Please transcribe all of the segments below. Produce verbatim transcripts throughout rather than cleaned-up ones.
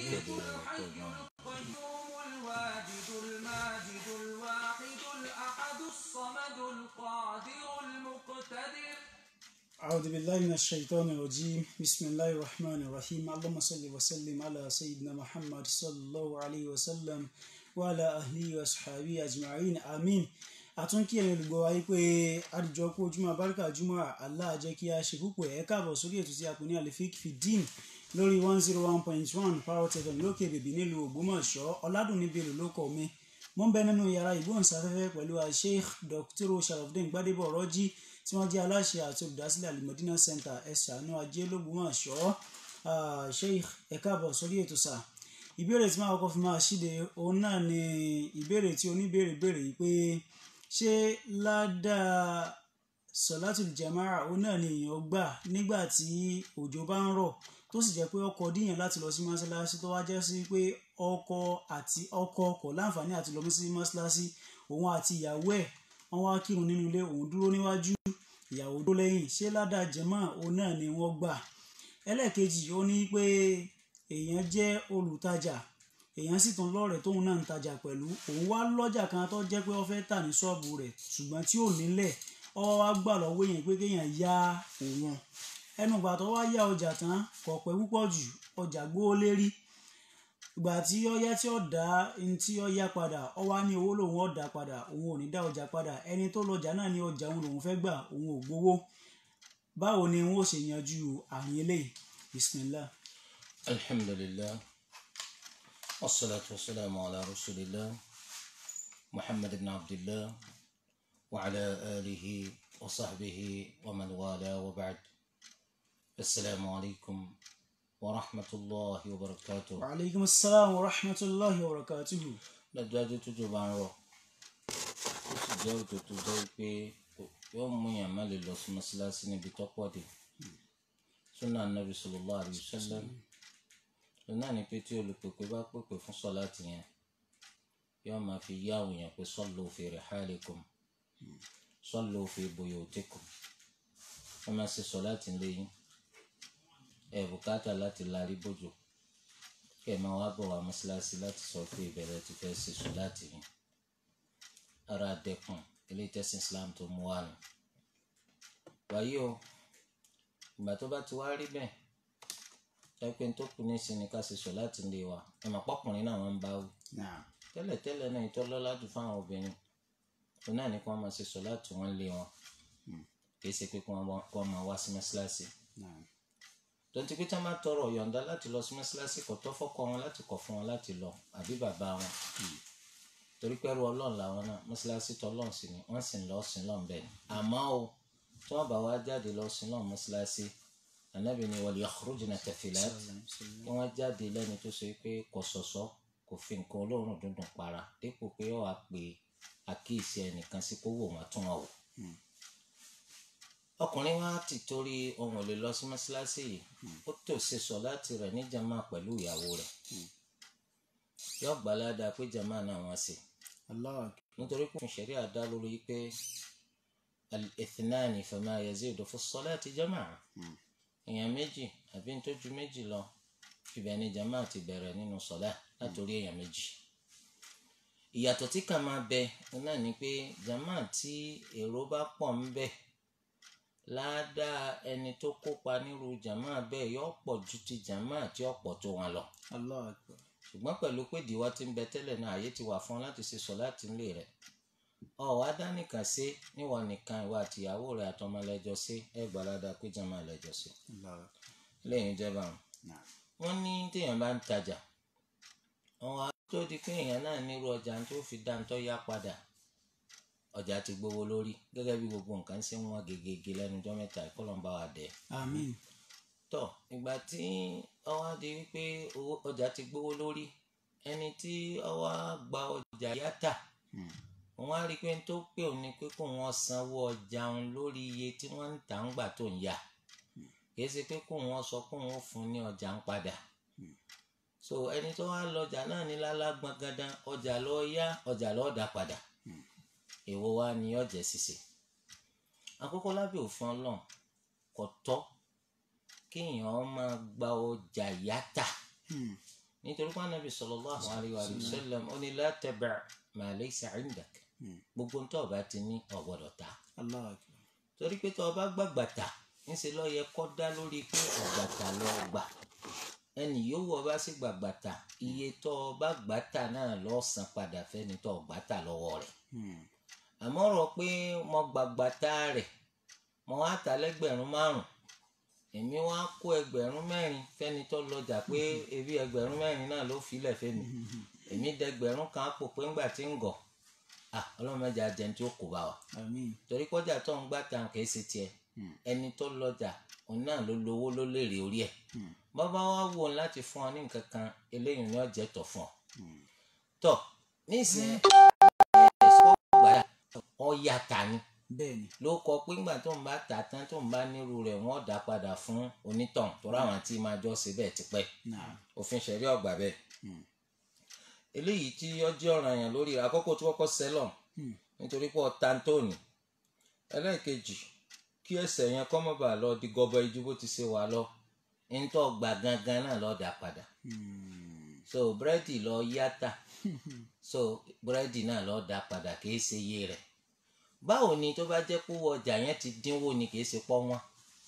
أعوذ بالله من الشيطان الرجيم بسم الله الرحمن الرحيم اللهم صل وسلم على سيدنا محمد صلى الله عليه وسلم وعلى أهله وصحبه أجمعين آمين. àtúnkí ẹ̀yin olùgbọ́ wa yìí pé àdìjọ kú ojúmọ́ abáríkà ojúmọ́ Allah jẹ́ kí a ṣe púpọ̀ ẹ̀ káàbọ̀ sórí ètò tí a pè ní Al-Fiqh Fi-Din lórí one zero one point one Parrot F M lókè bèbí nílùú Ògbómọ̀ṣọ́. Ọládùnní Bello ló kọ mi mo ń bẹ nínú yàrá ìgbóhùnsáfẹ́fẹ́ pẹ̀lú Sheikh Doctor Sharafdeen Gbadebo Ọ̀rọ́jì tí wọ́n jẹ́ aláṣẹ àti olùdásílẹ̀ Al-Madina Center Ẹ̀sánú Ajé l'Ógbómọ̀ṣọ́. Sheikh ẹ káàbọ̀ sórí ètò sà. ìbéèrè tí máa kọ́kọ́ fi máa ṣíde òun náà ni ìbéèrè tí oníbéèrè béèrè yìí pé ṣé ládàá sọ̀látùl jàmáà òun náà ni èèyàn gbà nígbà tí òjò bá ń rọ̀ tó sì jẹ́ pé ọkọ̀ díyàn láti lọ sí mọ́ṣáláṣí tó wá jẹ́ sí pé ọkọ àti ọkọ kò láǹfààní àti lọ sí mọ́ṣáláṣí, òun àti ìyàwó ẹ̀ wọ́n wá kírun nínú ilé, òun dúró níwájú ìyàwó dúró lẹ́yìn, ṣé ládàá jàmáà òun náà ni wọ́n gbà? ẹlẹ́ẹ̀kejì ó ní pé èèyàn jẹ́ olùtajà, èèyàn sì tún lọ́rẹ̀ẹ́ tóun náà ń tajà pẹ̀lú, òun wá lọ́jà kan tó jẹ́ pé ó fẹ́ tà ní ṣọ́ọ̀bù rẹ̀ ṣùgbọ́n tí ò nílẹ̀, ó wá gbà lọ́wọ́ èèyàn pé kéèyàn yá òun. ẹnu ìgbà tó wá yá ọjà tán kò pẹ́ púpọ̀ jù ọjà gbówó lérí, ìgbà tí ó yá tí ó dá ní tí ó yá padà ó wá ní owó lòun ó dá padà, òun ò ní dá ọjà padà, ẹni tó lọ́jà náà ní ọjà òun lòun fẹ́ gbà, òun ò gbowó. báwo ni wọn ó ṣe yanjú àárín eléyìí? Bismillah. Alhamdulillah, wassalatu wassalamu ala rasulillah Muhammad ibn Abdillah wa ala alihi wa sahbihi wa man wala wa ba'd. Assalamu alaikum wa rahmatullahi wa barakatuh. Wa alaikum assalam wa rahmatullahi wa barakatuh. Dájúdájú tójò bá ń rọ̀, ó sì jẹ́ òjò tó jẹ́ pé yóò mú èèyàn má lè lọ sí mọ́ṣáláṣí níbi tó pọ̀ dé. Sunnah Nabi sallallahu alayhi wa sallam náà ni pé tí olùpèpè bá pèpè fún sọ̀láàtì yẹn yóò máa fi yá àwọn èèyàn pé sallu fi rihalikum, sallu fi buyutikum. wọ́n máa ṣe sọ̀láàtì lẹ́yìn ẹ̀ bùkátà láti larí bójú kẹ́ ẹ̀ máa wá bọ̀ wá mọ́ṣáláṣí láti sọ pé ìbẹ̀rẹ̀ ti fẹ́ ṣe sọ̀láàtì yẹn. ara dẹkùn ilé tẹ̀sìn Islam tó mú wá nù. wàyí o ìgbà tó bá ti wá rí bẹ́ẹ̀ ẹgbẹ́ tó kù ní ìsinmi ká ṣe sọ̀láàtì lé wa ẹ mà pọ́kùnrin náà wọ́n ń bá wí. tẹ́lẹ̀tẹ́lẹ̀ náà ìtọ́lọ́lá jù fáwọn obìnrin òun náà ní kí wọ́n máa ṣe sọ̀láàtì wọn lé wọn kìí ṣe pé kí wọ́n máa wá sí mọ́ṣáláṣí. tonti pé tí wọ́n bá tọrọ yọ̀ǹda láti lọ sí mọ́ṣáláṣí kò tọ́ fọ́kọ wọn láti kọ̀ fún wọn láti lọ àbí bàbá wọn torí pé ẹrú Ọlọ́run làwọn náà, mọ́ṣáláṣí tọ́lọ́run sì ni wọ́n sì ń lọ sí lọ́n bẹ́ẹ̀ ni. àmọ́ o tí wọ́n bá wá jáde lọ sí lọ́n mọ́ṣáláṣí, Ànábì ni wal yakhrujna tafilat, kí wọ́n jáde lẹ́ni tó ṣe pé kò ṣọ̀ṣọ́ kò fi nǹkan olóòórùn dúndùn para dípò pé ó wàá pe àkíyèsí ẹnìkan sí kó wò wọ́n tún wọn wò. ọkùnrin wa ti torí ohun ò lè lọ sí mọ́ṣáláṣí yìí ó tò ṣe sọ̀láàtì rẹ̀ ní jàmá pẹ̀lú ìyàwó rẹ̀, yóò gbàládà pé jàmá náà wọ́n ṣe. nítorí pé òfin ṣẹ̀ríà dá lórí pé al-ithnani fama yazidu fi s-salati jama'a, èèyàn méjì àbí ntójú méjì lọ ibẹ̀ ni jàmá ti bẹ̀rẹ̀ nínú sọ̀lá látòrí èèyàn méjì. ìyàtọ̀ tí kà máa bẹ náà ni pé jàmá tí èrò bá pọ̀ ń bẹ ládàá ẹni tó kópa nírú jàmá bẹ́ẹ̀ yóò pọ̀ ju ti jàmá tí ó pọ̀ tó wọn lọ. ṣùgbọ́n pẹ̀lú pé ìdíwọ́ ti ń bẹ tẹ́lẹ̀ náà àyè ti wà fún ọ láti ṣe sọ̀láàtì ńlé rẹ̀. ọ wá dá nìkan ṣe níwọ nìkan ìwà àtìyàwó rẹ̀ àtọmọ lẹ́jọ́ ṣe ẹ gbàládà pé jàmá lẹ́jọ́ ṣe. lẹ́yìn ìjẹba wọn ní téèyàn bá ń tajà wọn wá tó di pé èèyàn náà nírú ọjà tó fi dá ń tọ́ yá padà, ọjà ti gbówó lórí gẹ́gẹ́ bí gbogbo nǹkan ṣe ń wọ́n gegege lẹ́nu ọjọ́ mẹ́ta ìkọlọ́mbà wà dẹ̀. Àmín. tọ́ ìgbà tí ó wá di wípé ọjà ti gbówó lórí, ẹni tí ó wá gba ọjà yàtà wọ́n á rí i pé tó pé òun ni pé kó wọ́n sanwó ọjà òun lórí iye tí wọ́n ń tà ń gbà tó ń yà, kìí ṣe pé kó wọ́n sọ pé wọ́n fún ní ọjà ń padà. so ẹni tó wá lọ́jà náà ní lálágbọ́n gandan ọjà lọ́ọ́ yá ọjà lọ́ọ́ dá padà. èwo wá ní ọ̀jẹ̀ ṣíṣe? àkọ́kọ́ lábẹ́ òfin Ọlọ́run kò tọ́ kéèyàn máa gba ọjà yàtà nítorí pé Ànábì sallallahu alayhi wa sallam ó ní la tabi' ma laysa 'indak gbogbo ń tọ́ ọba ti ní ò gbọ́dọ̀ tà torí pé tó ọba gbàgbà tà ńṣe ló yẹ kó dá lórí pé ọ̀gbàtà lọ gbà ẹnì yòówù ọba sì gbàgbà tà iye tó ọba gbàtà náà lọ san padà fẹ́ni tó ọgbàtà lọ́wọ́ rẹ̀ àmọ́ rọ pé mo gbàgbà tà rẹ̀ mo wá tà lẹ́gbẹ̀rún márùn èmi wá kó ẹgbẹ̀rún mẹ́rin fẹ́ni tó lọ́jà pé ebi ẹgbẹ̀rún mẹ́rin náà ló filẹ̀ fẹ́mi èmi dẹgbẹ̀rún kan àpò pé ńgbà tí ń gọ̀ ah ọlọ́run mẹ́jọ ajẹ́ni tí ó kó bá wa torí kọjá tó ń gbàtà kìí ṣe tiẹ̀ ẹni tó lọ́jà òun náà ló lówó ló lérè orí ẹ̀ bàbá wa wò ó láti fún ọ ní nǹkan kan eléyìí ni ó jẹ́ tọ̀ fún ọ tọ̀ nísìnyí ẹ̀sọ́ gbàdá ọ̀yà tà ni ló kọ pé ńgbà tó ń bá tà tán tó ń bá nírú rẹ̀ wọ́n dá padà fún onítàn tó ráwọn tí máa jọ ṣe bẹ́ẹ̀ tipẹ́ òfin ṣẹ̀rí ọ̀gbà bẹ́ẹ̀ eléyìí tí ó jẹ́ ọ̀ranyàn lórí àkọ́kọ́ tí wọ́n kọ́ sẹ́lọ̀ nítorí pé ọ̀tá tó ní ẹlẹ́ẹ̀kejì kí ẹsẹ̀ yẹn kọ́ mọ́ bàa lọ di gọbọi ju bó ti ṣe wà lọ ńtọ́ gbà gangan náà lọ́ọ́ dà padà so búrẹ́dì lọ yáta so búrẹ́dì náà lọ́ọ́ dà padà kìí ṣe iye rẹ̀ báwo ni tó bá jẹ́ pé ọjà yẹn ti dínwó ni kìí ṣe pọ́ wọn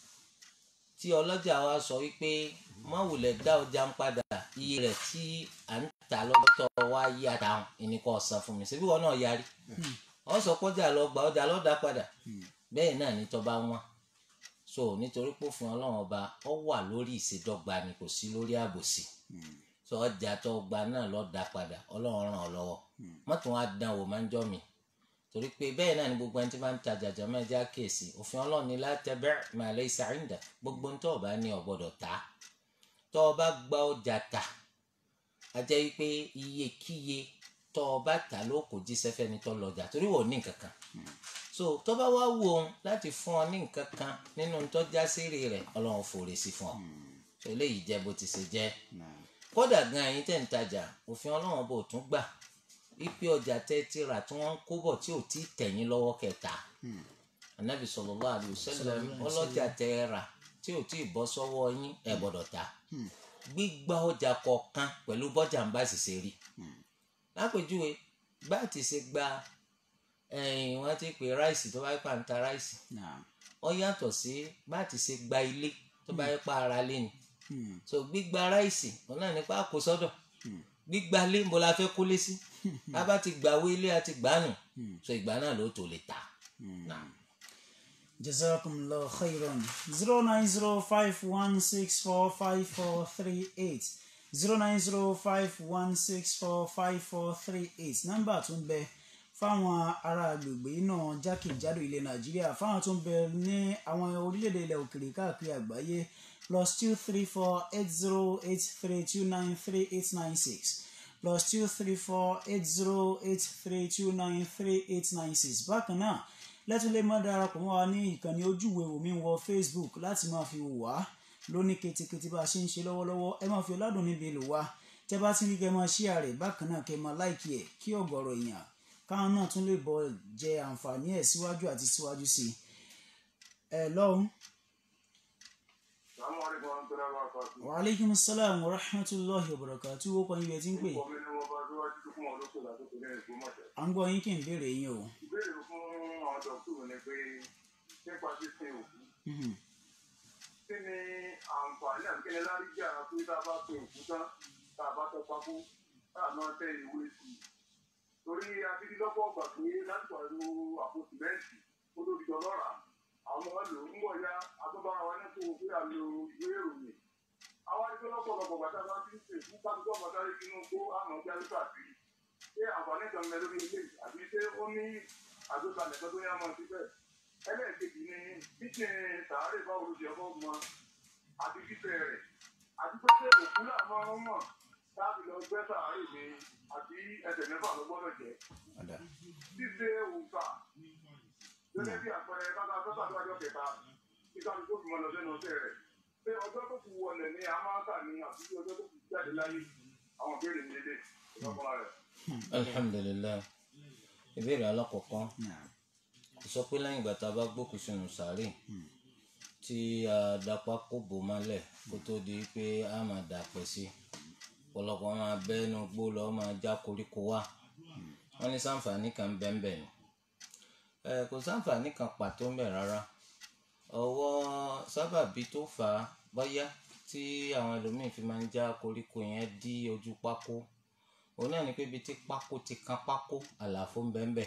tí ọlọ́jà wa sọ wípé má wulẹ̀ dá ọjà ń padà iye rẹ̀ tí à ń tà lọ́tọ̀ wá yáta ẹni kò san fún mi ṣebí wọn náà yarí wọ́n sọ pé ọjà lọ gbà ọjà lọ́ọ́ dà padà bẹ́ẹ̀ náà ní tó bá wọn so nítorí pé òfin ọlọ́run ọba ọ wà lórí ìṣèdọ́gba ni kò sí lórí àbòsí so ọjà tó gba náà lọ́ọ́ dá padà ọlọ́run ràn ọ́ lọ́wọ́ mọ́tò wọn á dán wò máa ń jọ́ mi torí pé bẹ́ẹ̀ náà ni gbogbo ẹni tí máa ń ta jàjà máa já kéèsì òfin ọlọ́run ni la tabi' ma laysa 'indak gbogbo ń tó ọba ní ò gbọ́dọ̀ tà tó ọba gba ọjà tà á jẹ́ wípé iyekíye tó ọba tà ló kò jí sẹ́fẹ́ ni tó lọ́jà torí wọ́n ní nǹkan kan so tó bá wá wù ọ́n láti fún ọ ní nǹkan kan nínú tọ́já sírì rẹ̀ ọlọ́run fòrè sí fún ọ so eléyìí jẹ́ bó ti ṣe jẹ́ kódà gan ẹ̀yin tẹ̀ ń tajà òfin ọlọ́run bò tún gbà wípé ọjà tẹ́ ti rà tí wọ́n ń kó bọ̀ tí ò tí ì tẹ̀yìn lọ́wọ́ kẹta Ànábì sallallahu alaihi wasallam ọlọ́jà tẹ́ rà tí ò tí ì bọ́ sọ́wọ́ yín ẹ̀ gbọ́dọ̀ ta gbígba ọjà kọ̀ọ̀kan pẹ̀lú bọ́jà ń bá sì ṣe rí lápèjúwe bá ti ṣe gba ẹ̀yìn wọ́n ti pè ráìsì tó bá yẹ pa ń ta ráìsì ó yàtọ̀ sí bá ti ṣe gba ilé tó bá yẹ pa ara lé ni so gbígba ráìsì òun náà nípa kó sọ́dọ̀ gbígba lé ń bọ́ la fẹ́ kólé sí bá bá ti gbàwé ilé àti gbàánu so ìgbà náà ló tó lè ta. jazakumullahu khairan zero nine zero five one six four five four three eight zero nine zero five one six four five four three eight nọ́mbà tó ń bẹ fáwọn ará agbègbè náà jákèjádò ilẹ̀ nàìjíríà fáwọn tó ń bẹ ní àwọn orílẹ̀-èdè ilẹ̀ òkèèrè káàkiri àgbáyé plus two three four eight zero eight three two nine three eight nine six plus two three four eight zero eight three two nine three eight nine six bákan náà lẹ́tún lè mọ́ darapọ̀ mọ́ wa ní ìkànnì ojúwe wò mí wọ Facebook láti máa fi wò wá lóní ketekete bá a ṣe ń ṣe lọ́wọ́lọ́wọ́ ẹ máa fi ọ̀làdùn níbi èlò wa tẹ́ bá ti rí kẹ́ máa share rẹ̀ bákan náà kẹ́ máa like ẹ̀ kí ọ̀gọ̀rọ̀ èèyàn káwọn náà tún lè bọ jẹ àǹfààní ẹ̀ síwájú àti síwájú sí i. ẹ lọ́hùn. wa aleykum salaam wa rahmatulahi wa barakatuh wo kọ́ ibi ẹ ti ń pè. à ń gbọ́ yín kí n béèrè yín o. ìbéèrè fún àwọn dọ́kítà ni pé nípa ṣíṣe òkú kí ni àǹfààní àti kíni láríjà pé tá a bá pe òkú tán tá a bá tọ́ pákó tá a máa tẹ ìwé sí i torí abídí lọ́pọ̀ ọgbà pé láti pàdé àpò sìmẹ́ǹtì ó tó di dọ́lọ́rà àwọn ọmọ lò ń bọ̀ ya àtúbára wa ní kó o pé a lo ìwé ìròyìn àwọn adé lọ́pọ̀lọpọ̀ bàtà bá ti ń pè fún pàtó ọmọ sáré sínú kó àmọ́ bí alẹ́ pàtó ṣé àǹfààní kan mẹ lórí ilé àbí ṣé ó ní àgbékalẹ̀ tó tó yá mọ́ síbẹ̀ ẹlẹ́ẹ̀kejì ni kíkẹ́ sàárè báwo ló ṣe ọkọ̀ mọ́ àti kíkẹ́ rẹ̀ àti pé ṣé òkú náà máa ń mọ̀ láti lọ gbẹ́ sàárè mi àti ẹsẹ̀ mẹ́fà ló gbọ́dọ̀ jẹ́. ṣíṣe òǹkà gẹ́gẹ́ bí àpẹẹrẹ káta sọ́sà tó wájọ́ kẹta kíkà tó fi mọ́ lọ sẹ́nu ọ̀sẹ̀ rẹ̀ pé ọjọ́ tó kù wọlé ní a máa ń kà ní àti ọjọ́ tó kù jáde láyé àwọn ìbéèrè ní ilé ìjọba rẹ̀. alhamdulilayi ìbéèrè alákọ̀ọ́kọ́ sọ pé lẹ́yìn ìgbà tá a bá gbókùn sínú sàárè tí a dapá kó bò mọ́lẹ̀ kó tó di pé a máa dà pẹ́ sí ọ̀pọ̀lọpọ̀ máa bẹ́nu gbó lọ máa já koríko wá wọ́n ní sáǹfààní kan bẹ́ẹ̀nbẹ́ẹ̀ ni ẹ kò sáǹfààní kan pàtó ń bẹ rárá ọwọ́ sábàbí tó fà á bóyá tí àwọn ẹlòmíín fi máa ń já koríko yẹn dí ojú pákó òun náà ni pé ibi tí pákó ti kan pákó àlàfo ń bẹ́ẹ̀nbẹ́ẹ̀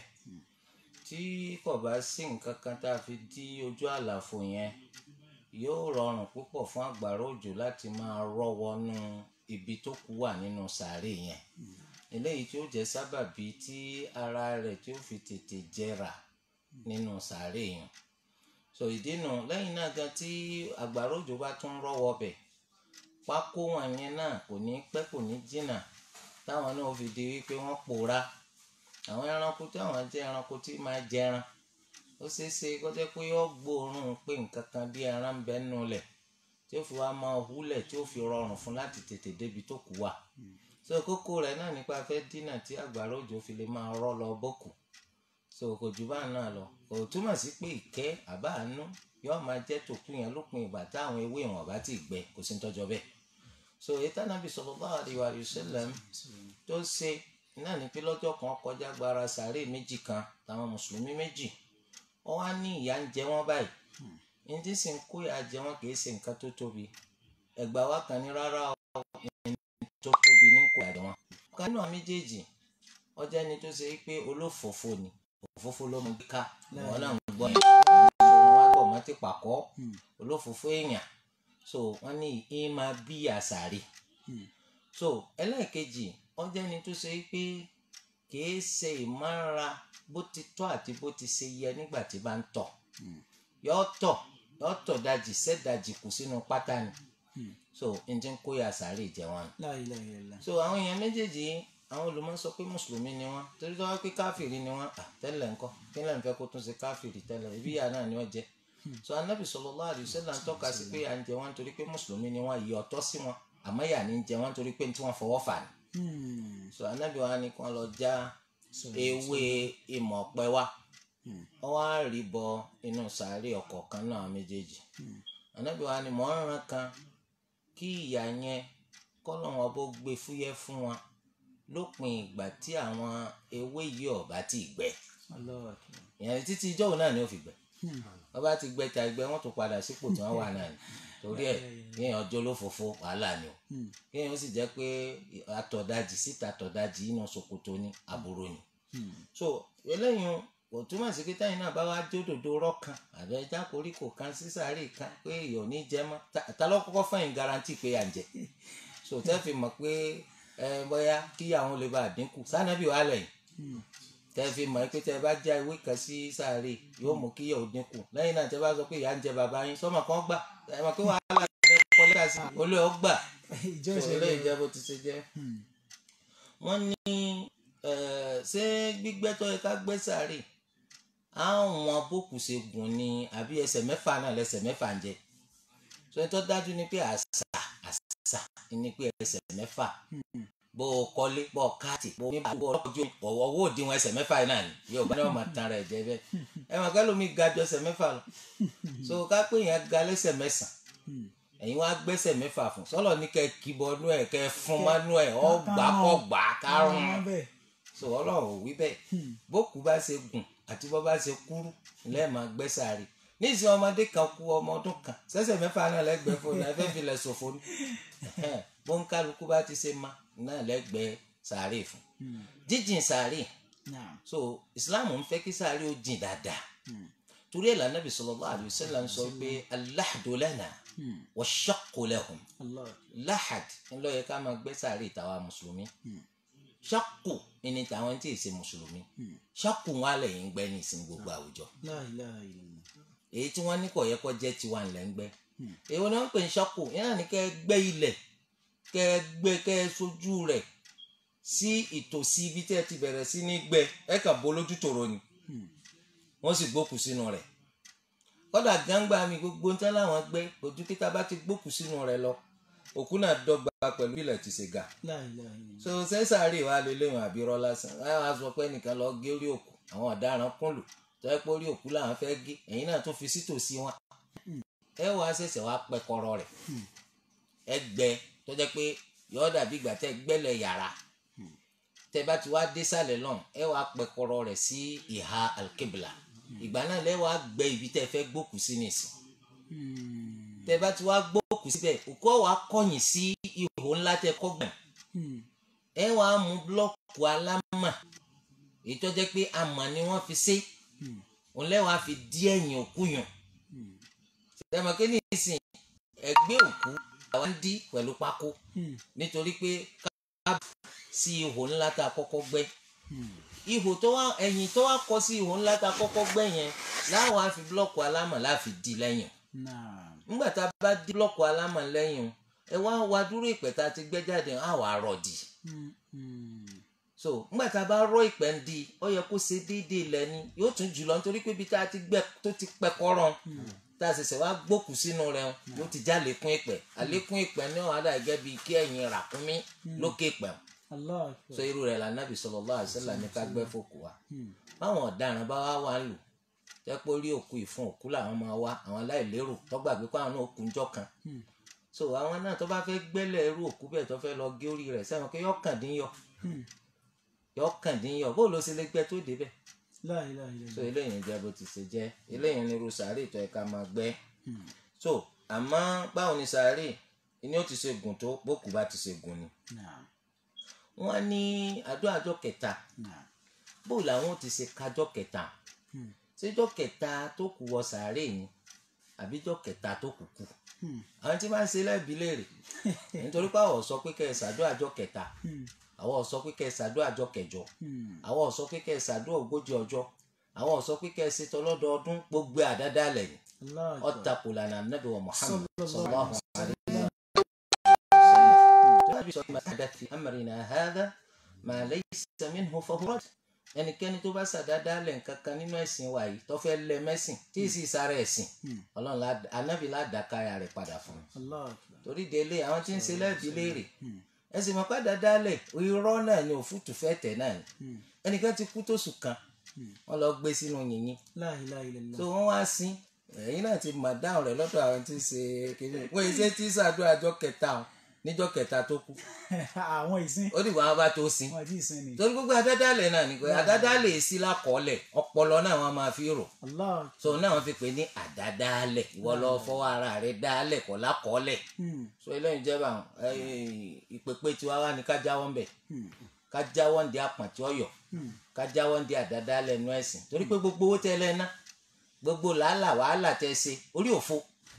tí kò bá sí nǹkan kan tá a fi dí ojú àlàfo yẹn yóò rọrùn púpọ̀ fún àgbàrá òjò láti máa rọ́ wọnú ibi tó kù wà nínú sàárè yẹn eléyìí tí ó jẹ́ sábàbí tí ara rẹ̀ tí ó fi tètè jẹrà nínú sàárè yẹn so ìdínà lẹ́yìn náà gan tí àgbàrá òjò bá tún rọ́ wọbẹ̀ pákó wọn yẹn náà kò ní pẹ́ kò ní jìnnà táwọn náà fi di wípé wọ́n pòórá àwọn ẹranko tí àwọn jẹ́ ẹranko tí máa jẹran ó ṣeé ṣe kó jẹ́ pé ó gbóòórùn pé nǹkan kan bí ẹran ń bẹ nínú lẹ̀ tí ó fi wá máa húlẹ̀ tí ó fi rọrùn fún láti tètè débi tó kù wà so kókó rẹ̀ náà nípa fẹ́ dínà tí àgbàrá òjò fi lè máa rọ́ lọ bókù so kò jù bá náà lọ kò túmọ̀ sí pé ìkẹ́ àbáàánú yóò máa jẹ́ tòkú yẹn lópin ìgbà táwọn ewé wọn bá ti gbẹ kò sí ń tọ́jọ́ bẹ́ẹ̀ so ètò Ànábì sallallahu alaihi wa sallam tó ṣe náà ní pé lọ́jọ́ kan kọjá gbára sàárè méjì kan táwọn mùsùlùmí méjì wọ́n wá ní ìyà ń jẹ wọ́n báyìí ní tí sì ń kó ìyà jẹ wọ́n kì í ṣe nǹkan tó tóbi ẹgbà wa kan ní rárá ẹni tó tóbi ní kó ìyà jẹ wọ́n. ọ̀kan nínú àwọn méjèèjì ọjà ẹni tó ṣe pé olófòfò ni òfófó ló mú ká wọn náà ń gbọ́ yẹn wọn wá gbọ́ mọ́tì pàkọ́ olófòfó èèyàn so wọ́n ní ìyẹn máa bí àṣàrí so ẹlẹ́ẹ̀kejì ọjà ẹni tó ṣe pé kìí ṣe ìmára bó ti tọ́ àti bó ti ṣe yẹ nígbà tí bá ń tọ̀ yọ tọ̀ yọ tọ̀ dajì sẹ́dajì kù sínú pátá ni so n ti ń kó ya sàárè jẹ wọn. so àwọn èèyàn méjèèjì àwọn olùmọ̀ sọ pé mùsùlùmí ni wọ́n torí tó wá pé káfìrí ni wọ́n tẹ́lẹ̀ ńkọ́ kí lẹ́nu fẹ́ kó tún ṣe káfìrí tẹ́lẹ̀ ibi ìyá náà ni wọ́n jẹ́ so Ànábì sallallahu alaihi wasallam ń tọ́ka sí pé à ń jẹ wọ́n torí pé mùsùlùmí ni wọ́n yìí ọ̀tọ̀ sí wọn àmọ́ ìyà ní ń jẹ wọ́n torí pé tí wọ́n fọwọ́ fà ní. so Ànábì wa ni kàn lọ já ewé ìmọ̀ ọ̀pẹ wá wọ́n wá rí bọ inú sàárè ọ̀kọ̀ọ̀kan náà méjèèjì Ànábì wa ni mọ̀ ń ràn kan kí ìyà yẹn kọ́nà wọn bó gbé fúyẹ́ fún wọn lópin ìgbà tí àwọn ewé yìí ọ̀bá ti gbẹ ìyẹn títí ìjọ́ òun náà ni ó fi gbẹ wọ́n bá ti gbẹ ta ẹgbẹ́ wọn tún padà sípò tí wọ́n wà náà ni torí ẹ̀ kéèyàn ọjọ́ ló fòfo wàhálà ni o kéèyàn ó sì jẹ́ pé àtọ̀dájì síta àtọ̀dájì inú ṣòkòtò ní àbúrò ni so eléyìí kò túmọ̀ sí pé táyìn náà bá wá jódòdó rọ́ọ̀kan àbẹ ẹja koríko kan sí sàárè kan pé èèyàn ní jẹ mọ́ ta ló kọ́kọ́ fẹ́yìn garanti pé à ń jẹ so tẹ́ fi mọ̀ pé ẹ bóyá kí àwọn lè bá dínkù sànàbí wà lẹ́yìn tẹ́ fi mọ̀ pé tẹ́ bá já ewé kan sí sàárè yóò mú kí yóò dínkù lẹ́yìn náà tẹ́ bá sọ pé ìyá ń jẹ bàbá yín sọ́mọ kan gbà ẹ mọ̀ pé wàhálà ẹ kọ́ lẹ́ka sí olóyè ọgbà olóyè ìjẹ́ bó ti ṣe jẹ́ wọ́n ní ṣé gbígbẹ́ tó yẹ ká gbẹ́ sàárè àwọn bókù ṣe gùn ni àbí ẹsẹ̀ mẹ́fà náà lẹ́sẹ̀ mẹ́fà ń jẹ so ẹni tó dájú ni pé àṣà àṣà ni pé ẹsẹ̀ mẹ́fà bó o kọ́lé bó o káàtì bó o ní bó o lọ́jọ́ ọ̀wọ́ owó òdiwọ̀n ẹsẹ̀ mẹ́fà náà ni yóò bá ní wọ́n máa tan rẹ̀ jẹ bẹ́ẹ̀ ẹ mọ̀ kẹ́lò mi ga ju ẹsẹ̀ mẹ́fà lọ so ká pé yẹn ga lẹ́sẹ̀ mẹ́sàn ẹ̀yin wá gbẹ́sẹ̀ mẹ́fà fún sọ́lọ̀ ní kẹ́ kíbọ̀ nú ẹ̀ kẹ́ fún mánú ẹ̀ ọ́ gbà kọ́ gbà kárùn so ọlọ́run ò wí bẹ́ẹ̀ bókù bá ṣe gùn àti bọ́ bá ṣe kúrú lẹ́ẹ̀ máa gbẹ́ sàárè níìsín ọmọdé kan kú ọmọ ọdún kan sẹ́sẹ̀ mẹ́fà náà lẹ́gbẹ̀ẹ́ fún ẹ fẹ́ fi lẹ̀ ṣòfò ní bó ń kálukú bá ti ṣe má náà lẹ́gbẹ̀ẹ́ sàárè fún jíjìn sàárè so Islam ń fẹ́ kí sàárè ó jìn dáadáa torí ẹ̀ l'Ànábì sallallahu alaihi wasallam sọ pé al-lahdu lana wash-shaqqu lahum lahad ńlọ yẹ ká máa gbẹ́ sàárè tàwa mùsùlùmí ṣakù ẹni tàwọn tí ì ṣe mùsùlùmí ṣakù wọn alẹ yìí ń gbẹ́ ní ìsìn gbogbo àwùjọ èyí tí wọ́n ní kò yẹ kó jẹ́ tiwa ńlẹ̀ ń gbẹ́ èyí ni wọ́n ń pè ní ṣakù yẹn náà ní kẹ́ ẹ gbẹ́ ilẹ̀ kẹ́ ẹ gbẹ́ kẹ́ ẹ sojú rẹ̀ sí ìtòsí ibi tẹ́ ẹ ti bẹ̀rẹ̀ sí ní gbẹ́ ẹ kà bó lójú tòrò ni wọ́n sì gbókù sínú rẹ̀ kódà gbangba mi gbogbo ń tán láwọn gbẹ́ ojú kíta bá ti gbókù sínú rẹ̀ lọ òkú náà dọ́gba pẹ̀lú ilẹ̀ tí ṣe ga so sẹ́sàárì wa lè léwọn àbírọ́ lásán láwọn aṣọ pé nìkan lọ gé orí òkú àwọn ọ̀daràn kúnlù tó yẹ pé orí òkú làwọn fẹ́ gé ẹ̀yin náà tún fi sítòsí wọn ẹ wàá ṣẹ̀ṣẹ̀ wàá pẹ́ kọ́rọ́ rẹ̀ ẹ gbẹ́ tó jẹ́ pé yóò dàbí ìgbà tẹ́ gbẹ́lẹ̀ yàrá tẹ́ bá ti wá dé sàlẹ̀ lọ́n ẹ wá pẹkọrọ rẹ̀ sí ìhà alkebla ìgbà náà lẹ́ wàá gbẹ́ ibi tẹ́ fẹ́ gbókù sí nìsín tẹ́ bá ti wá gbókù síbẹ̀ òkú ọ̀wá kọ̀yìn sí ihò ńlá tẹ́ kọ́ gbọ̀n ẹ wàá mú búlọ́ọ̀kù alámà èyí tó jẹ́ pé amọ̀ ni wọ́n fi ṣe òun lẹ́ wàá fi dí ẹ̀yìn òkú yàn tẹ́mọ̀ kí ni ìsìn ẹgbẹ́ òkú àwọn ń dí pẹ̀lú pákó nítorí pé ká sí ihò ńlá tá a kọ́kọ́ gbẹ́ ihò tó wá ẹ̀yìn tó wá kọ sí ihò ńlá tá a kọ́kọ́ gbẹ́ yẹn láwọn á fi búlọ́ọ̀kù alámọ̀ láfi dí lẹ́yìn nígbà tá a bá dí búlọ́ọ̀kù alámọ̀ lẹ́yìn ẹ wá wá dúró ìpẹ́ tá a ti gbẹ́ jáde á wà á rọ̀ dì so nígbà tá a bá rọ ìpẹ́ ń di ó yẹ kó ṣe déédéé lẹ́ni yóò tún jùlọ nítorí pé ibi tá a ti gbẹ́ tó ti pẹ́ kọ́rọ̀ tá a ṣẹ̀ṣẹ̀ wá gbókù sínú rẹ̀ yóò ti já lékún ìpẹ́ àlékún ìpẹ́ ní ọ̀hádà gẹ́gẹ́ bíi kí ẹ̀yìn ràkúnmí lókè ìpẹ́ so irú rẹ̀ la Nábì sallallahu alaihi wasallam ní ká gbẹ́ fòkù wa báwọn ọ̀daràn bá wá wà ń lò jẹ́ pé orí òkú ìfún òkú làwọn máa wá àwọn aláìlérò tó gbàgbé pé àwọn náà kú ńjọ́ kan so àwọn náà tó bá fẹ́ gbẹ́lẹ̀ irú òkú bẹ́ẹ̀ tó fẹ́ lọ gé orí rẹ̀ sẹ́wọ̀n pé yọkàndínyọ yọkàndínyọ bó ló ṣe lè gbẹ́ tó débẹ̀ so eléyìí jẹ́ bó ti ṣe jẹ́ eléyìí ní irú sàárè tó yẹ ká máa gbẹ́ so àmọ́ báwo ni sàárè ni ó ti ṣe gùn tó bókù bá ti ṣe gùn ni wọ́n ní àdó àjọ kẹta bó làwọn ó ti ṣe kájọ́ kẹta ṣéjọ́ kẹta tó kù wọ sàárè ni àbíjọ́ kẹta tó kù kù àwọn tí máa ń ṣe lẹ́bi léèrè nítorí pé àwọn sọ pé kẹ́ ẹ ṣàdó àjọ kẹta àwọn sọ pé kẹ́ ẹ ṣàdó àjọ kẹjọ àwọn sọ pé kẹ́ ẹ ṣàdó ogójì ọjọ́ àwọn sọ pé kẹ́ ẹ ṣètò lọ́dọọdún gbogbo àdádálẹ̀ ni ọ̀tàkùn lànà Ànábì wa Muhammad sallallahu alaihi wasallam ẹnikẹ́ni tó bá ṣàdádálẹ̀ nǹkan kan nínú ẹ̀sìn wa yìí tó fẹ́ lẹ mẹ́sìn tí ì sì sára ẹ̀sìn ọlọ́run Ànábì ládàkáyà rẹ̀ padà fún un torí délé àwọn tí ń ṣe lẹ́bi léèrè ẹ̀sìn mọ̀ padà dálẹ̀ irọ́ náà ni òfútù fẹ́ tẹ̀ náà ni ẹnìkan ti kú tó sùn kan wọ́n lọ gbé sínú yìnyín tó wọ́n wá sí ẹ̀yìn náà ti mà dáhùn rẹ̀ lọ́dọ̀ àwọn tí ń ṣe kéde wọ́n ṣe tí ṣàdúrà ọjọ́ kẹta o níjọ́ kẹta tó kú àwọn ìsìn ó dìbò àwọn bá tó sin torí gbogbo àdádálẹ̀ náà ni àdádálẹ̀ sí lákọọ́lẹ̀ ọpọlọ náà wọ́n máa fi rò so náà wọ́n fi pè ní àdádálẹ̀ ìwọ lọ fọwọ́ ara rẹ̀ dálẹ̀ kọ́ lákọọ́lẹ̀ so eléyìí jẹba ìpèpè tiwa wá ní ká jáwọ́ ńbẹ̀ ká jáwọ́ ń di àpàtì ọ̀yọ́ ká jáwọ́ ń di àdádálẹ̀ nú ẹ̀sìn torí pé gbogbo owó tẹ́lẹ̀ ná gbogbo làálàá wàhálà tẹ́ ṣe orí òfo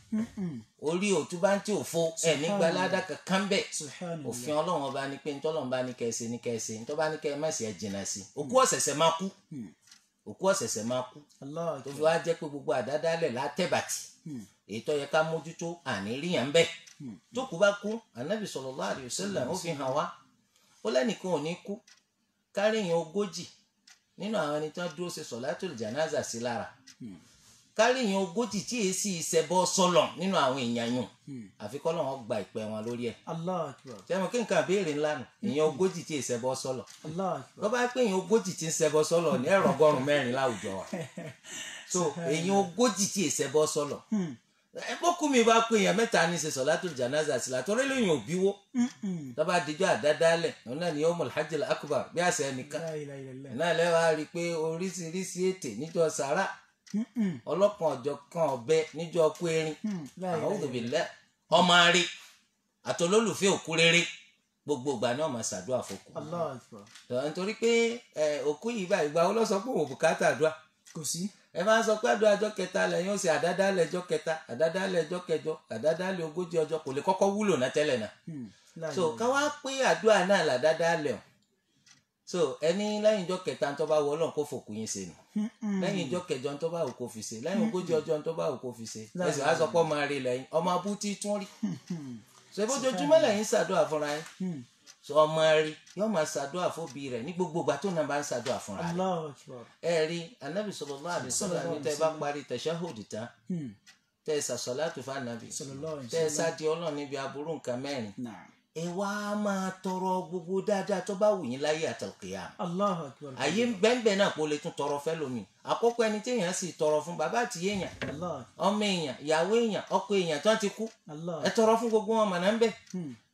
orí òtún bá ń tí òfo ẹ nígbà ládàá kankan bẹ òfin Ọlọ́run ọba ní pé ntọ́lọ́run bá ní kẹsẹ ní kẹsẹ ntọ́ bá ní kẹ má sì ẹ jìnnà sí òkú ọ̀sẹ̀sẹ̀ máa kú òkú ọ̀sẹ̀sẹ̀ máa kú tó fi wá jẹ́ pé gbogbo àdádálẹ̀ látẹ̀bàtì èyí tó yẹ ká mójútó àní ríyàn bẹ́ẹ̀ tó kú bá kú Ànábì sallallahu alaihi wasallam ó fi hàn wá ó lẹ́nìkan ò ní kú káríyàn ogójì nínú àwọn ẹni tó dúró ṣe sọ̀látùl jánásà sí lára káríyàn ogójì tí èyí sì ṣẹbọ sọlọ nínú àwọn èèyàn yùn àfi kọ́ lọ́wọ́ gba ìpẹ́ wọn lórí ẹ̀. sẹ́mu kí nǹkan béèrè ńlá nù èèyàn ogójì tí èyí ṣẹbọ sọlọ lọ́ bá pé èèyàn ogójì tí ń ṣẹbọ sọlọ ní ẹ̀rọ ọgọ́rùn mẹ́rin láwùjọ wa so èèyàn ogójì tí èyí ṣẹbọ sọlọ bókú mi bá pé èèyàn mẹ́ta ní ṣe sọ̀látùl jánásà sí la torí lóyún òbíwó lọ́ba àdìjọ́ àdádálẹ̀ òun náà ní yawmul hajjil akbar bí àṣẹ nìkan náà lẹ́wàá rí i pé oríṣiríṣi ètè níjọ́ sàrà ọlọ́kan ọjọ́ kan ọbẹ̀ níjọ́ kú erin a'udhu billah ọmọ àrí àtọlólùfẹ́ òkú rere gbogbo ìgbà ni ọmọ ṣàdúrà fòkù nítorí pé òkú yìí báyìí gba ọlọ́sọ pé òun bùkátà àdúrà kò sí ẹ máa sọ pé àdúrà ọjọ́ kẹta lẹ́yìn ó ṣe àdádálẹ̀ ọjọ́ kẹta àdádálẹ̀ ọjọ́ kẹjọ àdádálẹ̀ ogójì ọjọ́ kò lè kọ́kọ́ wúlò náà tẹ́lẹ̀ náà so káwá pé àdúrà náà làdádálẹ̀ o so ẹni lẹ́yìn ọjọ́ kẹta tó bá wọ Ọlọ́run kó fòkù yín ṣe nù lẹ́yìn ọjọ́ kẹjọ tó bá wù kó fi ṣe lẹ́yìn ogójì ọjọ́ tó bá wù kó fi ṣe ẹsẹ̀ wá sọ pé ọmọ rẹ lẹ́yìn ọmọ abútí tún rí so ìbójoojúmọ́ lẹ́yìn ṣàdúrà fúnra yín so ọmọ rí yóò máa ṣàdúrà fóbi rẹ̀ ní gbogbo ìgbà tó náà bá ń ṣàdúrà fúnra rẹ̀ ẹ rí Ànábì sallallahu alaihi wasallam ní tẹ́ bá parí tashahhud tán tẹ́ ẹ ṣàṣọ̀látù fún Ànábì tẹ́ ẹ sáàdì Ọlọ́run níbi aburú nǹkan mẹ́rin ẹ wá máa tọrọ gbogbo dáadáa tó bá wù yín láyé àtàlùkìyà àyè bẹ́ẹ̀nbẹ́ẹ̀ náà kó lè tún tọrọ fẹ́ lómi àkọ́kọ́ ẹni tí èèyàn sì tọrọ fún bàbá àti èèyàn ọmọ èèyàn ìyàwó èèyàn ọkọ èèyàn tó ti kú ẹ tọrọ fún gbogbo wọn mọ̀nà ń bẹ̀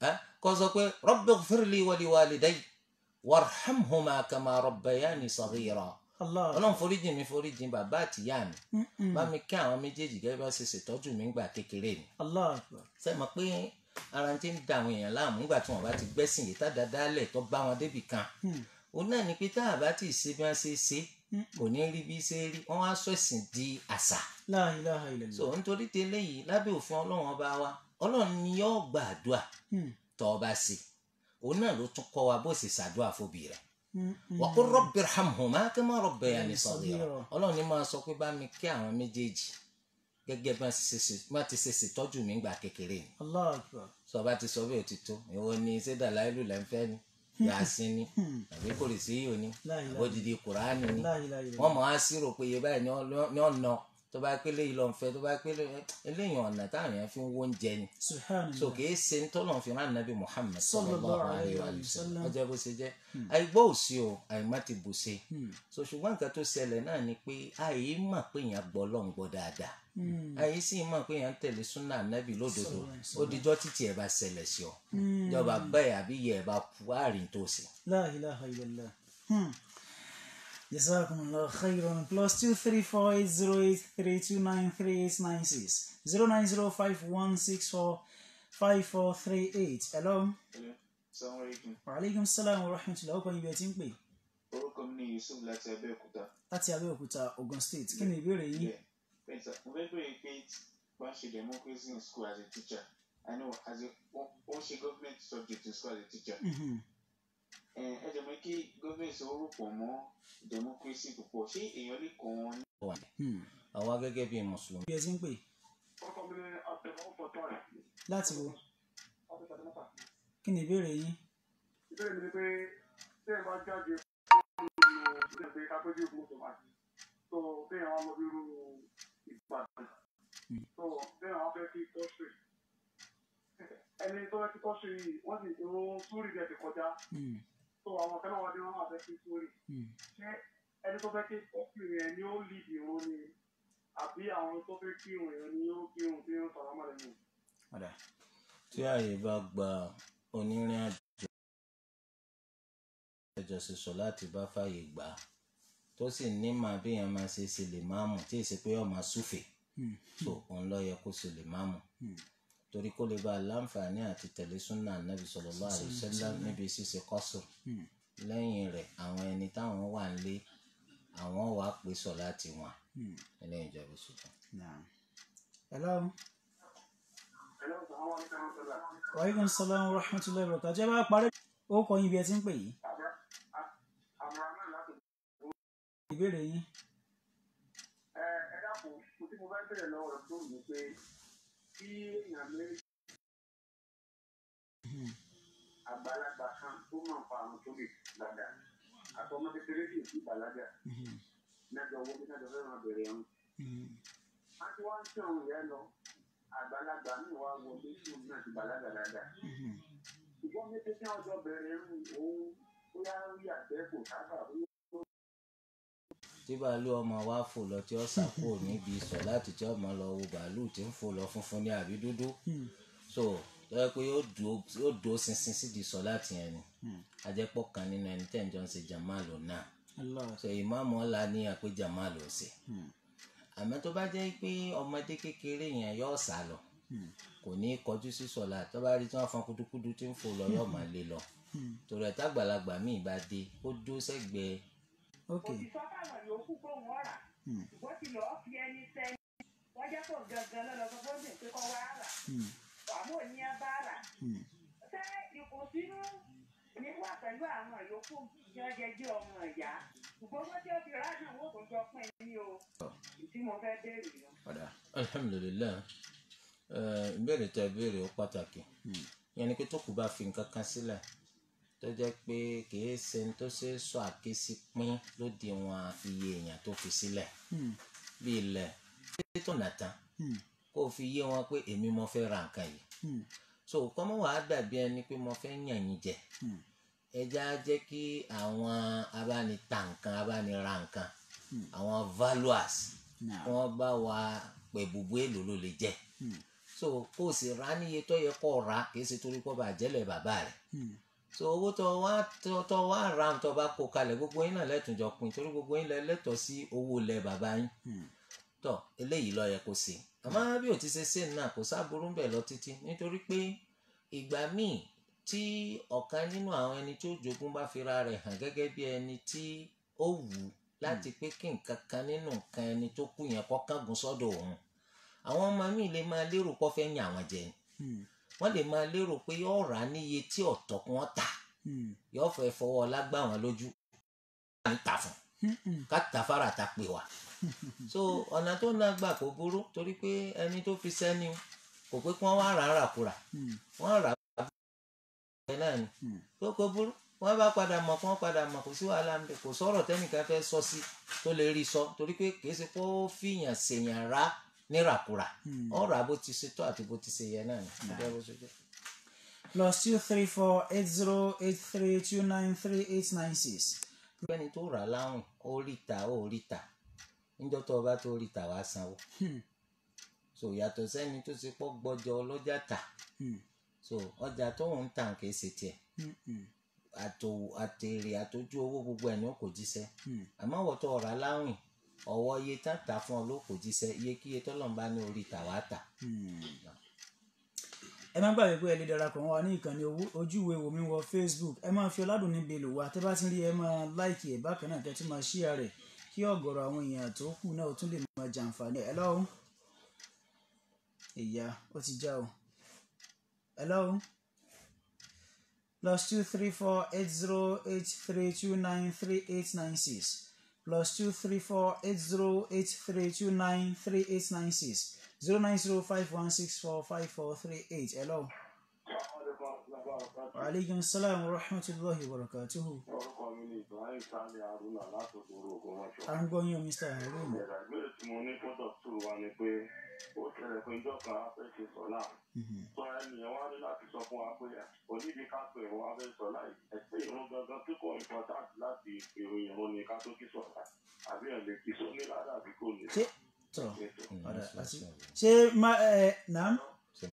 kó sọ pé rabbighfir li wa li walidayya warhamhuma kama rabbayani saghira. Ọlọ́run foríjì mi foríjì bàbá àtìyá mi bá mi kí àwọn méjèèjì gẹ́gẹ́ bá ṣe ṣètọ́jú mi ńgbà kékeré mi. ṣé mọ̀ pé ara ti ń da àwọn èèyàn láàmú nígbà tí wọ́n bá ti gbẹ́sìn yìí tádàá lẹ̀ tó bá wọn débì kan òun náà ni pé tá a bá ti ṣe bí wọ́n ṣe ṣe kò ní rí bí ṣe rí wọ́n á sọ ẹ̀sìn di àṣà. La ilaha illallah. so nítorí tẹ́lẹ̀ yìí lábẹ́ òfin ọlọ́run ọba wa ọlọ́run ni yóò gbàdúà tó o bá ṣe òun náà ló tún kọ́ wa bó ṣe ṣàdúà fóbi rẹ̀. wa qul rabbi irhamhuma kama rabbayani saghira. ọlọ́run ni máa sọ pé bá mi kí àwọn méjèèjì gẹ́gẹ́ bí wọ́n ti ṣe ṣètọ́jú mi ńgbà kékeré ni. sọ bá ti sọ bí òtítọ́ ìwọ ni ṣé dàláìlù lẹ́ńfẹ́ ni yàásín ni àbí kòrìsíyò ni àbójìdí kùránì ni wọ́n mọ̀ á sírò pé iye báyìí ní ọ̀nà tó bá pélé yìí lọ ń fẹ́ tó bá pélé eléyìí ọ̀nà táwọn èèyàn fi ń wó oúnjẹ ni so kìí ṣe ń tọ́lọ̀ fi rán nàbí Muhammad sallallahu alaihi wa sallam ọjọ́ bó ṣe jẹ́ àìgbọ́ òsì o àìmá ti bù ṣe so ṣùgbọ́n nǹkan tó ṣẹlẹ̀ náà ni pé àì mọ̀ pé èèyàn gbọ́ lọ́n gbọ́ dáadáa àì sì mọ̀ pé èèyàn tẹ̀lé súnà nàbí lódodo ó dijọ́ títí ẹ̀ bá ṣẹlẹ̀ sí ọ ìjọba bẹ́ẹ̀ àbí yẹ ẹ̀ bá pu àárín tó ṣe. La ilaha illallah. Jazakumullah khairan. Plus two three four eight zero eight three two nine three eight nine six zero nine zero five one six four five four three eight. Hello. Hello. Assalamu alaikum. Wa alaikum salam wa rahmatullahi wa barakatuh. Tí ń pè. Orúkọ mi ni Yusuf láti Abẹ́òkúta. Láti Abẹ́òkúta, Ogun State. Kí ni ìbéèrè yín? Yes, sir. Mo fẹ́ bèrè pé wọ́n ṣe democracy in school as a teacher. I know as a wọ́n ṣe government subject in school as a teacher. Ẹ jẹ́ mọ́ kí government sọ orúkọ mọ́ democracy púpọ̀ ṣé èèyàn lè kọ́ wọn ní. àwa gẹ́gẹ́ bíi mùsùlùmí. bí ẹ ti ń pè. láti wo. kí ni ìbéèrè yín. ìbéèrè mi ni pé ṣé ẹ bá jáde fún ìlú kápẹ́jì ògbómọ̀ṣọ́ máa tó bẹ́ẹ̀ wọn lọ bí irú Ìbàdàn tó bẹ́ẹ̀ wọn fẹ́ kí kọ́sì ẹni tó fẹ́ kí kọ́sì yìí wọ́n sì tó sórí rẹ̀ ti kọjá tó àwọn kan náà wọ́n dé wọn máa fẹ́ kí sórí ṣé ẹni tó fẹ́ kí kọ́sì yẹn ni ó lì ìrún ni àbí àwọn tó fẹ́ kí ìrún yẹn ni ó kí ìrún tí ó sọ̀rọ̀ mọ́ lẹ́yìn. tí ààyè bá gba onírìn àjò ẹjọ́ ṣe sọ láti bá fàyè gbà á tó sì ní màá bí èèyàn máa ṣe ṣe lè máa mú tí èsì pé ọ̀ máa súfèé so òun lọ yẹ kó ṣe lè máa mú torí kó lè bá a láǹfààní àti tẹ̀lé súnà nàbì sallallahu alaihi wasallam níbi ṣíṣe kọ́sùr lẹ́yìn rẹ̀ àwọn ẹni táwọn wà ń lé àwọn wà á pè sọ láti wọn ẹlẹ́yìn ìjọba ṣùgbọ́n. hello. wa alaikum salam wa rahmatullahi wa barakatuh. jẹ́ bá parí ó kọ́ yín bí ẹ ti ń pè yìí. ìbéèrè yín. ẹ ẹ dákun kò tí mo bá bẹ̀rẹ̀ lọ́wọ́ rẹ̀ tó mi pé kí èèyàn méjì àgbàlagbà kan tó máa fa àwọn tó lè gbàdá àtọmọ kékeré sì sí ìbàlágà mẹ́jọ owó bí mẹ́jọ fẹ́ràn bẹ̀rẹ̀ ẹ̀hún. a ti wá ń tẹ òun yẹn lọ àgbàlagbà mi wá wọ bí sùn náà ti bàlágà dáadáa. ṣùgbọ́n mi tẹ́tí ọjọ́ bẹ̀rẹ̀ ẹ̀hún òun bóyá rí àgbẹ̀kò sábà bóyá. tí bàálù ọmọ wa fò lọ tí ó sàpò níbi sọ láti tí ọmọ lọ wo bàálù tí ń fò lọ funfun ní àbí dúdú so lọ́wọ́ pé yóò dúró ṣinṣin sídìí sọ láti yẹn ni ajẹ́pọ̀ kan nínú ẹni tẹ́ ń jọ ń ṣe jàmáàlù náà so ìmáàmù ọ̀la ní àpé jàmáàlù ọ̀sẹ̀ àmọ́ tó bá jẹ́ pé ọmọdé kékeré yẹn yóò sá lọ kò ní kọjú sí sọ̀la tó bá rí tí wọ́n fọn kudukudu tí ń fò lọ yóò máa lé lọ torí ẹ̀ tágbàlagbà míì bá dé ó dó sẹ́gbẹ̀ẹ́. òtítọ́ káwọn yòókù kó wọn rà wọ́n ti lọ́ọ́ fi ẹni sẹ́yìn wọ́n jẹ́ kó gangan lọ́dọ̀ tó bó dùn pé kọ́ wá rà àmọ́ òní ẹ bá rà ṣé ìkùnsínú ní wà pẹ̀lú àwọn yòókù jẹ́jẹ́jẹ́ ọmọ ìyá ṣùgbọ́n wọ́n tí ó fi rà náà wọ́n kò jọ pín ní o tí mo fẹ́ béèrè lọ. alhamdulilayi ìbéèrè tẹ ìbéèrè ó pàtàkì yẹn ni pé tó kù bá fi nǹkan kan sílẹ̀ tó jẹ́ pé kìí ṣe ní tó ṣe sọ àkíyèsí pín lóde wọn iye èèyàn tó fi sílẹ̀ bí ilẹ̀ tó nà tán kó o fi yé wọn pé èmi mo fẹ́ ra nǹkan yìí so kọ́mọ́ wàá dàbí ẹni pé mo fẹ́ yàn yín jẹ ẹja jẹ́ kí àwọn abánita nǹkan abánira nǹkan àwọn valuers wọ́n bá wa pẹ̀ bùbú èlò ló lè jẹ́ so kó o sì rà níye tó yẹ kó o rà kì í ṣe torí kó bá jẹ́lẹ̀ bàbá rẹ̀ so owó tó wá tó wá rà tó bá kó kalẹ̀ gbogbo yín náà lẹ́tùnjọ pin torí gbogbo yín lẹ́tọ̀ọ́ sí owó ilẹ̀ bàbá yín tó eléyìí ló yẹ kó ṣe àmọ́ bí o ti ṣe ṣe náà kò sáburú ń bẹ̀ lọ títí nítorí pé ìgbà míì tí ọ̀kan nínú àwọn ẹni tó jogún bá fira rẹ̀ hàn gẹ́gẹ́ bí ẹni tí ó wù ú láti pé kí nǹkan kan nínú nǹkan ẹni tó kú yẹn kó kángun sọ́dọ̀ òun àwọn ọmọ mi lè máa lérò pé ó fẹ́ yàn àwọn jẹ wọ́n lè máa lérò pé yóò rà á níye tí ọ̀tọ̀ kún ọ́ tà yóò fẹ́ fọwọ́ lágbá wọn lójú ká ń tà fún ká tà fara ta pè wá so ọ̀nà tó ná gbà kó burú torí pé ẹni tó fi sẹ́ni kò pé kí wọ́n wá rà á ràkúrà wọ́n rà á bá náà ni tó kó burú wọ́n bá padà mọ̀ kí wọ́n padà mọ̀ kò sí wàhálà ń bẹ kò sọ̀rọ̀ tẹ́nìkan fẹ́ sọ sí tó lè rí sọ torí pé kìí ṣe kó fìyàn ṣèyàn rà ní ràkúrà ọ̀rọ̀ àbó ti ṣe tó àti bó ti ṣe yẹ náà ni. plus two three four eight zero eight three two nine three eight nine six. ẹni tó rà láwìn ó rí ta ó rí ta níjọ́ tó o bá tó rí ta wàá sanwó so yàtọ̀ sẹ́ni tó ṣe pọ́ gbọ́jọ ọlọ́jà tà so ọjà tó ń tà kìí ṣe tiẹ̀ àtò àtèrè àtòjú owó gbogbo ẹ̀ ní ó kò jíṣẹ́ àmọ́ wọ́n tó ọ̀rá láwìn ọ̀wọ́ iye tá tà fún ọ ló kò jíṣẹ́ iye kíye tọ́lọ́run bá ní orí tà wá tà. ẹ má gbàgbé pé ẹ lè darapọ̀ wá ní ìkànnì ojúwe wò mí wọ Facebook ẹ máa fi ọládùn níbi èlò wa tẹ́ bá ti rí ẹ máa láìkì ẹ̀ bákan náà kẹ́ tún máa ṣíà rẹ̀ kí ọ̀gọ̀rọ̀ àwọn èèyàn tó kù náà tún lè máa jàǹfààní ẹ̀ lọ́wọ́ ìyá ó ti já o hello plus two three four eight zero eight three two nine three eight nine six plus two three four eight zero eight three two nine three eight nine six zero nine zero five one six four five four three eight hello. wa aleykum salaam wa rahmatulahi wa barakatuhu. orúkọ mi ni Ibrahim Sani Haruna láti òkúrò Ògbómọ̀ṣọ́. à ń gbọ́ yín o Mr. Haruna. ìgbésẹ̀ tí mo ní fọ́tọ̀ tó wa ni pé ó ṣẹlẹ̀ pé ìjọ kan á fẹ́ ṣe sọ́lá sọ ẹnìyẹn wá ní láti sọ fún wa pé oníbi ká pè wọ́n á fẹ́ sọ́lá ẹ̀sẹ̀ ìrún gangan tó kọ́ important láti èrò ìrún ni ká tó kí sọ́lá àbí ẹ̀ lè kí sọ ní ládàá àbí kò ní. ṣé tọ ọ̀dà àti ṣé má ẹ nà án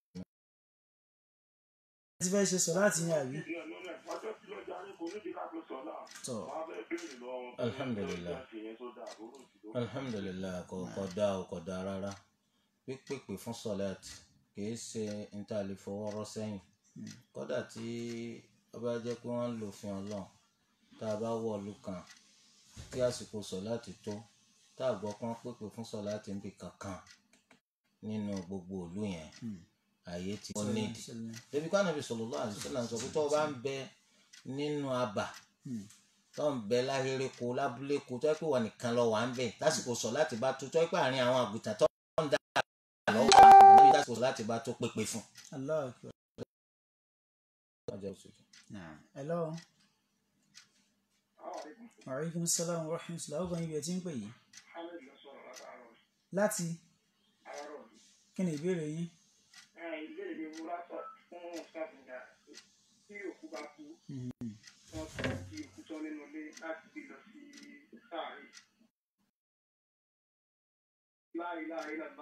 ti fẹ́ ṣe sọ láti yín àbí. ọjọ́ tí lọ́jà ní kò níbi ká pè sọ́lá tọ wọ́n á fẹ́ béèrè lọ́wọ́ alhamdulilayi alhamdulilayi kò kò dáa o kò dáa rárá pípèpè fún sọlẹt kìí ṣe níta lè fọwọ́ rọ́ sẹ́yìn kódà tí ọba jẹ́ pé wọ́n ń lò fún Ọlọ́run tá a bá wọ̀ ọ̀lù kan kí àsìkò sọláàtì tó tá a gbọ́ pọ́n pèpè fún sọláàtì níbi kankan nínú gbogbo ìlú yẹn ààyè tí ó nídìí débi ká Ànábì sallallahu alaihi wasallam sọ pé tó o bá ń bẹ nínú abà tó ń bẹ láhéré ko lábúlé ko tó yẹ pé wà nìkan lọ wà ń bẹ lásìkò sọláàtì bá tó tó yẹ pé àárín àwọn àgùntàn tó ń dá lọ́wọ́ níbi lásìkò sọláàtì bá tó pèpè fún. Allahu Akbar. hello. aleykum salaam wa rahmatulah ọgbọ̀n ibi ẹ̀ tí ń pè yìí. láti kí ni ìbéèrè yín. ìbéèrè mi mo látọ̀ fún ṣàfihàn tí òkú bá kú wọ́n tún di òkú tán nínú ilé láti gbé lọ sí sáré. láì láì lànà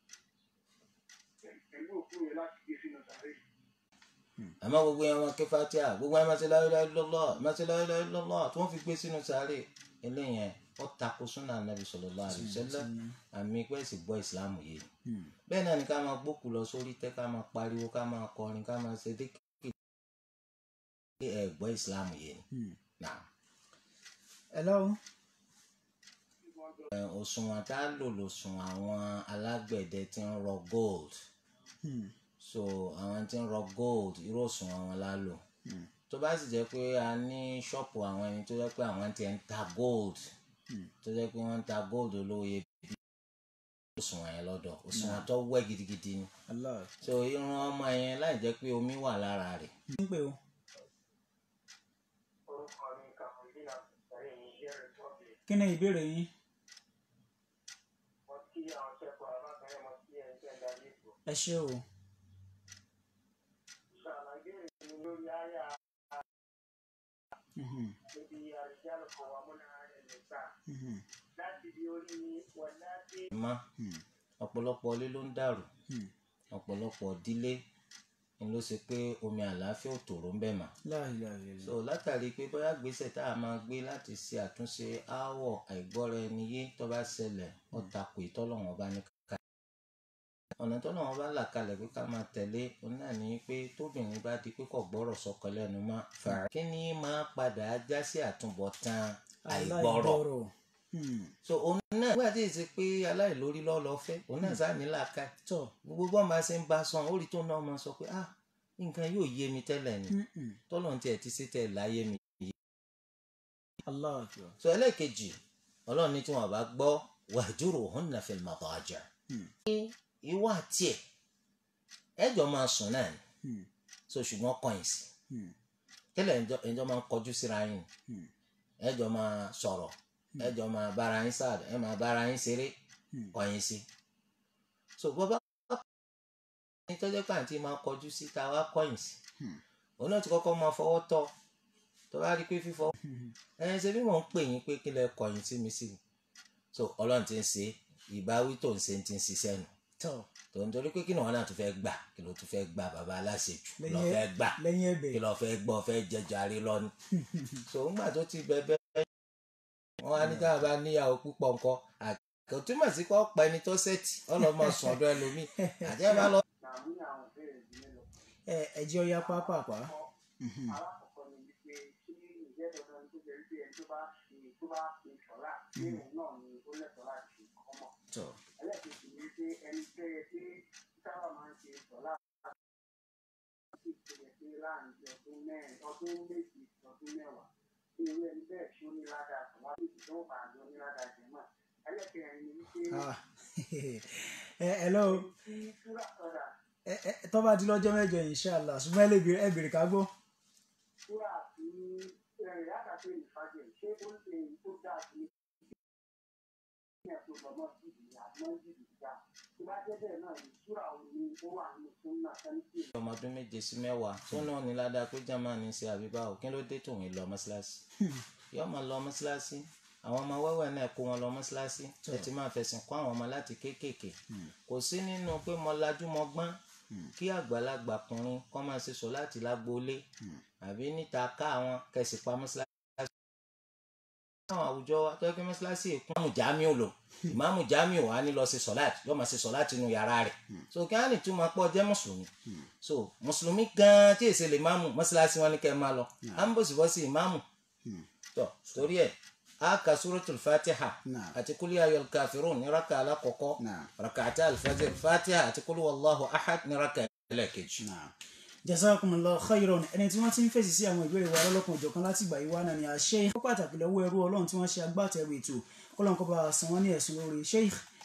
pẹ̀lú òkú rẹ̀ láti gbé sínú sáré. àmọ́ gbogbo yẹn wọn ké fatia gbogbo yẹn máa ṣe la ilaha illallah máa ṣe la ilaha illallah tí wọ́n fi gbé sínú sáré eléyẹn ó tako súnà Ànábì sallallahu alaihi wasallam àmì pé sì gbọ́ ìsìláàmù yìí bẹ́ẹ̀ náà ni ká máa gbókù lọ sórí tẹ́ ká máa pariwo ká máa kọrin ká máa ṣe dékèké ẹ̀ gbọ́ ìsìláàmù yìí nà. hello. òṣùwọ̀n tá a lò lòṣùn àwọn alágbẹ̀dẹ tí ń rọ gold so àwọn tí ń rọ gold irú òṣùwọ̀n wọn la lò tó bá sì jẹ́ pé a ní ṣọ́ọ̀pù àwọn ẹni tó jẹ́ pé àwọn tí ń ta gold tó jẹ́ pé wọ́n ń ta gold olówó yẹ bí òṣùwọ̀n yẹn lọ́dọ̀ òṣùwọ̀n tó wẹ́ gidigidi ni so irun ọmọ yẹn láì jẹ́ pé omi wà lára rẹ̀. kí ni ìbéèrè yín. ẹ ṣé o. má ọ̀pọ̀lọpọ̀ ilé ló ń dàrú ọ̀pọ̀lọpọ̀ ìdílé ni ló ṣe pé omi àlàáfíà ò tòrò ń bẹ̀ mà. La ilaha illallah. so látàrí pé bóyá gbèsè tá a máa gbé láti ṣe àtúnṣe aáwọ̀ àìgbọ́ra ẹni yé tó bá ṣẹlẹ̀ ó takò ìtọ́lọ́wọ́n bá ní ká. ọ̀nà tọ́lọ́wọ́n bá là kalẹ̀ pé ká máa tẹ̀lé òun náà ní pé tóbìnrin bá di pé kò gbọ́rọ̀ sọ́kọ lẹ́nu mọ́ fàá kí ni máa padà já sí àtúbọ̀tán àìgbọ́rọ̀. so òun náà nígbà tí èsì pé aláìlórí lọ́lọ́ fẹ́ òun náà sáà ní làákà tó gbogbo bọ́n máa ṣe ń bá sọ orí tó náà máa sọ pé ah nǹkan yóò yé mi tẹ́lẹ̀ ni tọ́lọ̀ ní tiẹ̀ ti ṣe tẹ̀ láyé mi yé. so ẹlẹ́ẹ̀kejì ọlọ́run ní tí wọ́n bá gbọ́ wahjuruhunna fil madaji'. ìwà tiẹ̀ ẹjọ́ máa sùn náà ni so ṣùgbọ́n kọ́yìn sí tẹ́lẹ̀ ẹjọ́ máa ń kọjú síra yín ẹjọ́ máa sọ̀rọ̀ ẹjọ́ máa bára yín sáàdù ẹ máa bára yín ṣeré kọ́yìn sí. so bọ́bá ní tọ́jọ́ pàǹtí máa kọjú sí ta wá kọ́yìn sí òun náà ti kọ́kọ́ máa fọwọ́ tọ́ tó bá rí pé fífọ́ ẹ ṣe bí mò ń pè yín pé kí lẹ kọ́yìn sí mi sí mi so ọlọ́run ti ń ṣe ìbáwí tó ń ṣe ti ń ṣiṣẹ́ nù tó ń torí pé kí ni wọn náà tún fẹ́ gbà kí ló tún fẹ́ gbà bàbá aláṣejù kí ló fẹ́ gbà kí ló fẹ́ gbọ́ fẹ́ jẹjàre lọ́nu so ńgbà tó ti bẹ̀bẹ̀ wọn á ní tá a bá níyàwó púpọ̀ nǹkan kò túmọ̀ sí kó pa ẹni tó sẹ́ẹ̀tì ọlọ́mọ sùn ọ̀dọ̀ ẹlòmíì àti ẹ bá lọ. ẹ ẹ jẹ́ ọya pápápá. alákọ̀ọ́kọ́ ni wípé ṣé ìjẹ́ dandan tó jẹ́ wípé ẹni tó bá ṣe tó bá ṣe ṣọ̀lá ṣé òun náà ni ó lẹ́tọ̀ọ́ láti ṣe ọmọ. ẹlẹ́ẹ̀kejì ni wípé ẹni tó yẹ pé sábà máa ń ṣe ṣọ̀lá láti ṣe pé láàrin ọdún mẹ́rin ọdún méjì ọdún mẹ́wàá ní irú ẹni bẹ́ẹ̀ ṣó ní ládàá ṣọ̀lá tó ti tó bá lọ ní ládàá jẹ náà. ẹlẹ́ẹ̀kẹrin ni wípé. ẹ ẹ lọ tó bá di lọ́jọ́ mẹ́jọ inshallah ṣùgbọ́n ẹ lè bèrè ẹ bèrè ká gbọ́. súrà tí ẹ̀rẹ̀ àkàtà ìfàjẹ̀ ṣé ó lè tó dáa sí ní ẹ̀sùn lọ́mọ síbi àmọ́ síbi ìjà tó bá jẹ́ bẹ́ẹ̀ náà ní súrà òun ni ó wà nínú fún náà sẹ́ńtì. ọmọ ọdún méje sí mẹ́wàá tó náà ní ládàá pé jàmáà ní í ṣe àbíbá ò kí ló dé tòun lọ mọ́ṣáláṣí yóò máa lọ mọ́ṣáláṣí àwọn ọmọ wẹ́wẹ́ náà kó wọn lọ mọ́ṣáláṣí ẹ ti máa fẹ̀sìn kọ́ àwọn ọmọ láti kéékèèké kò sí nínú pé mo lajú mo gbọ́n kí àgbàlagbà kùnrin kọ́ máa ṣe sọ láti lágbóolé àbí níta ká àwọn kẹsì pa mọ́ṣáláṣí. àwọn àwùjọ wa tó yẹ kí mọ́ṣáláṣí èkó ìmáàmù Jamiu lò ìmáàmù Jamiu wà ní lọ ṣe sọ̀láàtì yóò máa ṣe sọ̀láàtì nínú yàrá rẹ̀ so kí á ní túmọ̀ pọ̀ jẹ́ mùsùlùmí so mùsùlùmí gan-an tí èsè lè máàmù mọ́ṣáláṣí wọn ní kẹ́ ẹ máa lọ à ń bòsibọ́sí ìmáàmù tó torí ẹ̀ aka suratul fatiha àti kul ya ayyuhal kafirun ní raka alákọ̀ọ́kọ́ rakata alfajr fatiha àti kul wallahu ahad ní raka ẹlẹ́kejì. jazakumullahu khairan ẹni tí wọ́n ti ń fèsì sí àwọn ìbéèrè wa lọ́lọ́kan òjọ̀kan láti ìgbà yìí wá náà ni àṣẹ pàtàkì lọ́wọ́ ẹrú ọlọ́run tí wọ́n ṣe agbátẹrù ètò kọ́lọ́n kó bá san wọ́n ní ẹ̀sùn lórí Sheikh